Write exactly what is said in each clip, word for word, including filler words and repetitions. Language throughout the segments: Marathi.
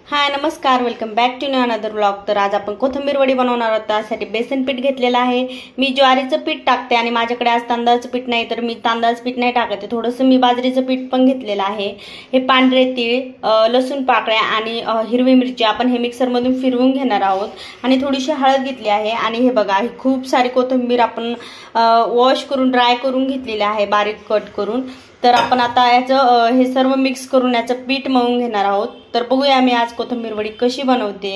हाय नमस्कार, welcome back to new another blog. तर आज आपण कोथिंबीर वडी बनवणार आहोत। त्यासाठी बेसन पीठ घेतलेलं आहे। मी ज्वारीचं पीठ टाकते आणि माझ्याकडे आज तांदळाचं पीठ नाही, तर मी तांदळाचं पीठ नाही टाकते। थोडंसं मी बाजरीचं पीठ पण घेतलेलं आहे। हे पांढरे तीळ, लसूण पाकळ्या आणि हिरवी मिरची आपण हे मिक्सर मधून फिरवून घेणार आहोत आणि थोडीशी हळद घेतली आहे। आणि हे बघा, ही खूप सारी कोथिंबीर आपण वॉश करून ड्राय करून घेतलेली आहे, बारीक कट करून। तर आपण आता याचं हे सर्व मिक्स करून याचं पीठ मळून घेणार आहोत। तर बघूया मी आज कोथिंबीर वडी कशी बनवते।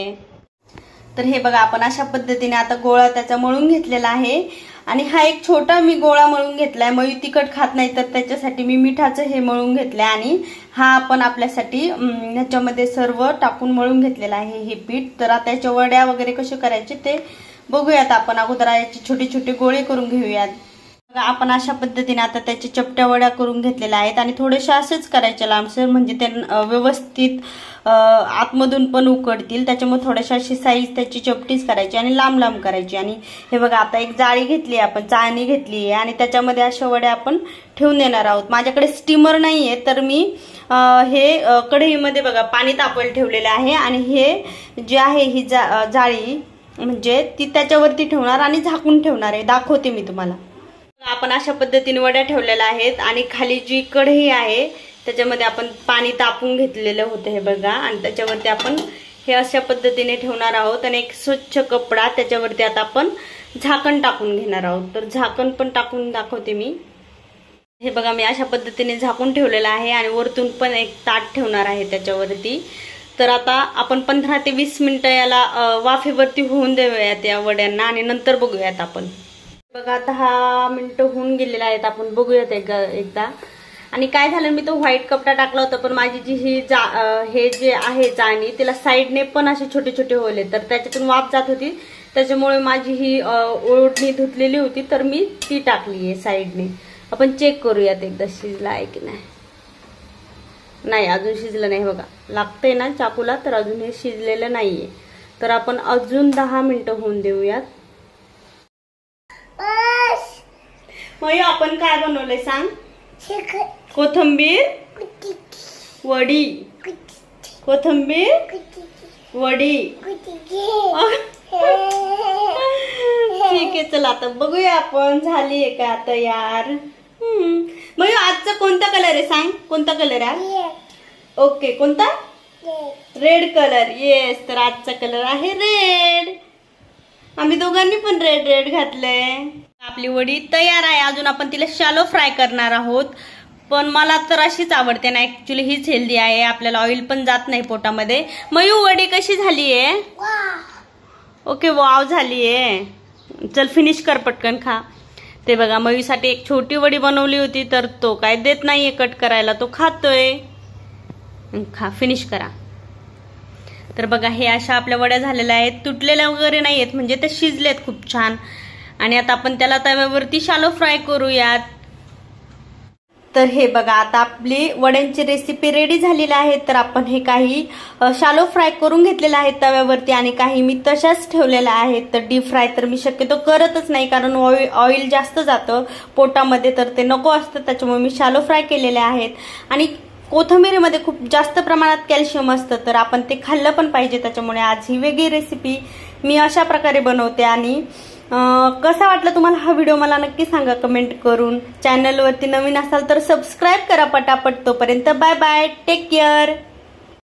तर हे बघा, आपण अशा पद्धतीने आता गोळा त्याचा मळून घेतलेला आहे आणि हा एक छोटा मी गोळा मळून घेतलाय। मयू तिखट खात नाही, तर त्याच्यासाठी मी मिठाचं हे मळून घेतलंय आणि हा आपण आपल्यासाठी ह्याच्यामध्ये सर्व टाकून मळून घेतलेला आहे हे पीठ। तर आता याच्या वड्या वगैरे कसे करायचे ते बघूयात आपण। अगोदर याची छोटे छोटे गोळे करून घेऊयात। आपण अशा पद्धतीने आता त्याची चपट्या वड्या करून घेतलेल्या आहेत आणि थोडेसे असेच करायचे लांबसर, म्हणजे ते व्यवस्थित आतमधून पण उकडतील। त्याच्यामुळे थोडीशी अशी साईज त्याची चपटीच करायची आणि लांब लांब करायची। आणि हे बघा, आता एक जाळी घेतली आपण, चाळणी घेतली आहे आणि त्याच्यामध्ये अशा वड्या आपण ठेवून देणार आहोत। माझ्याकडे स्टीमर नाहीये, तर मी हे कढईमध्ये बघा पाणी तापवायला ठेवलेलं आहे आणि हे जे आहे ही जाळी म्हणजे ती त्याच्यावरती ठेवणार आणि झाकून ठेवणार आहे। दाखवते मी तुम्हाला। आपण अशा पद्धतीने वड्या ठेवलेल्या आहेत आणि खाली जी कढई आहे त्याच्यामध्ये आपण पाणी तापून घेतलेलं होतं हे बघा, आणि त्याच्यावरती आपण हे अशा पद्धतीने ठेवणार आहोत आणि एक स्वच्छ कपडा त्याच्यावरती आता आपण झाकण टाकून घेणार आहोत। तर झाकण पण टाकून दाखवते मी। हे बघा, मी अशा पद्धतीने झाकून ठेवलेलं आहे आणि वरतून पण एक ताट ठेवणार आहे त्याच्यावरती। तर आता आपण पंधरा ते वीस मिनिटं याला वाफेवरती होऊन देऊयात या वड्यांना आणि नंतर बघूयात आपण। बघा, दहा मिनिटं होऊन गेलेले आहेत, आपण बघूयात एकदा। आणि काय झालं, मी तो व्हाईट कपडा टाकला होता, पण माझी जी ही जा हे जे आहे चाळणी त्याला साईडने पण असे छोटे छोटे होले, तर त्याच्यातून वाफ जात होती। त्याच्यामुळे माझी ही ओढणी धुतलेली होती, तर मी ती टाकली आहे साईडने। आपण चेक करूयात एकदा शिजला आहे की नाही। नाही, अजून शिजलं नाही बघा, लागतंय ना चाकूला, तर अजून हे शिजलेलं नाहीये। तर आपण अजून दहा मिनिटं होऊन देऊयात। मयू, आपण काय बनवलंय सांग? कोथिंबीर वडी, कोथिंबीर वडी। ठीक आहे, चला आता बघूया आपण झाली आहे का तयार। मयू, आजचा कोणता कलर आहे सांग? कोणता कलर आहे? ओके, कोणता? Red colour. येस, तर आजचा कलर आहे रेड। आम्ही दोघांनी पण रेड रेड घातलंय। आपली वडी तयार आहे। अजून आपण तिला शॅलो फ्राय करणार आहोत, पण मला तर अशीच आवडते ना, ऍक्च्युली हीच हेल्दी आहे, आपल्याला ऑइल पण जात नाही पोटामध्ये। मयू, वडी कशी झालीये? ओके, वाव झालीये। चल फिनिश कर, पटकन खा। ते बघा, मयूसाठी एक छोटी वडी बनवली होती, तर तो काय देत नाहीये कट करायला, तो खातोय। खा, फिनिश करा। तर बघा, हे अशा आपल्या वड्या झालेल्या आहेत, तुटलेल्या वगैरे नाही आहेत, म्हणजे ते शिजलेत खूप छान। आणि आता आपण त्याला तव्यावरती शालो फ्राय करूयात। तर हे बघा, आता आपली वड्यांची रेसिपी रेडी झालेली आहे। तर आपण हे काही शालो फ्राय करून घेतलेले आहेत तव्यावरती आणि काही मी तशाच ठेवलेल्या आहेत। तर डीप फ्राय तर मी शक्यतो करतच नाही, कारण ऑइल ऑइल जास्त जातं पोटामध्ये, तर ते नको असतं, त्याच्यामुळे मी शालो फ्राय केलेले आहेत। आणि कोथिंबीरीमध्ये खूप जास्त प्रमाणात कॅल्शियम असतं, तर आपण ते खाल्लं पण पाहिजे। त्याच्यामुळे आज ही वेगळी रेसिपी मी अशा प्रकारे बनवते। आणि कसा वाटला तुम्हाला हा व्हिडिओ मला नक्की सांगा कमेंट करून। चॅनलवरती नवीन असाल तर सबस्क्राईब करा पटापट। तोपर्यंत बाय बाय, टेक केअर।